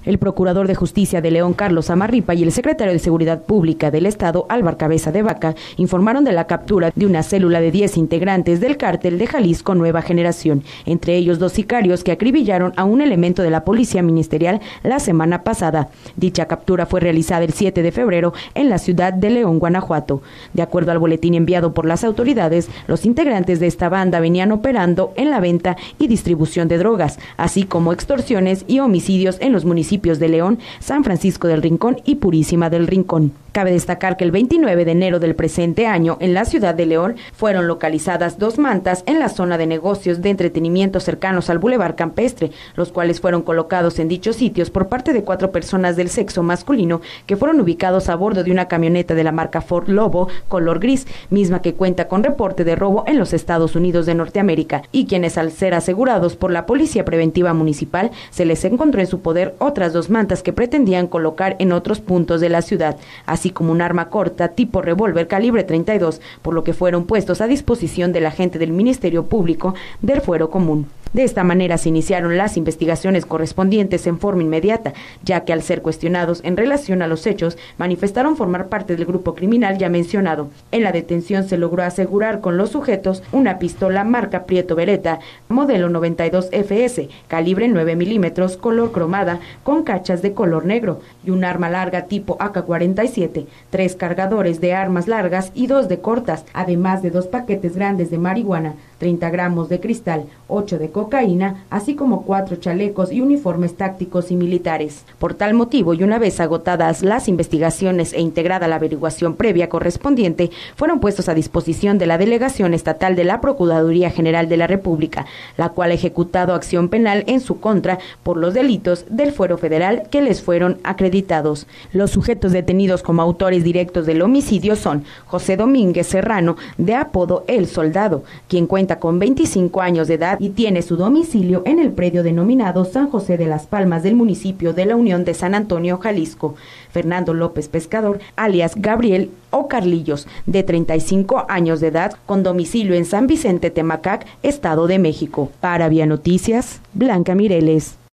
El procurador de Justicia de León, Carlos Amarripa, y el secretario de Seguridad Pública del Estado, Álvaro Cabeza de Vaca, informaron de la captura de una célula de 10 integrantes del cártel de Jalisco Nueva Generación, entre ellos 2 sicarios que acribillaron a un elemento de la Policía Ministerial la semana pasada. Dicha captura fue realizada el 7 de febrero en la ciudad de León, Guanajuato. De acuerdo al boletín enviado por las autoridades, los integrantes de esta banda venían operando en la venta y distribución de drogas, así como extorsiones y homicidios en los municipios de León, San Francisco del Rincón y Purísima del Rincón. Cabe destacar que el 29 de enero del presente año, en la ciudad de León, fueron localizadas 2 mantas en la zona de negocios de entretenimiento cercanos al Boulevard Campestre, los cuales fueron colocados en dichos sitios por parte de 4 personas del sexo masculino que fueron ubicados a bordo de una camioneta de la marca Ford Lobo, color gris, misma que cuenta con reporte de robo en los Estados Unidos de Norteamérica, y quienes, al ser asegurados por la Policía Preventiva Municipal, se les encontró en su poder otras 2 mantas que pretendían colocar en otros puntos de la ciudad, así como un arma corta tipo revólver calibre 32, por lo que fueron puestos a disposición del agente del Ministerio Público del Fuero Común. De esta manera se iniciaron las investigaciones correspondientes en forma inmediata, ya que al ser cuestionados en relación a los hechos, manifestaron formar parte del grupo criminal ya mencionado. En la detención se logró asegurar con los sujetos una pistola marca Prieto Beretta, modelo 92 FS, calibre 9 milímetros, color cromada, con cachas de color negro, y un arma larga tipo AK-47, 3 cargadores de armas largas y 2 de cortas, además de 2 paquetes grandes de marihuana, 30 gramos de cristal, 8 de cocaína, así como 4 chalecos y uniformes tácticos y militares. Por tal motivo, y una vez agotadas las investigaciones e integrada la averiguación previa correspondiente, fueron puestos a disposición de la Delegación Estatal de la Procuraduría General de la República, la cual ha ejecutado acción penal en su contra por los delitos del fuero federal que les fueron acreditados. Los sujetos detenidos como autores directos del homicidio son José Domínguez Serrano, de apodo El Soldado, quien cuenta con 25 años de edad y tiene su domicilio en el predio denominado San José de las Palmas del municipio de la Unión de San Antonio, Jalisco. Fernando López Pescador, alias Gabriel o Carlillos, de 35 años de edad, con domicilio en San Vicente Temacac, Estado de México. Para Vía Noticias, Blanca Mireles.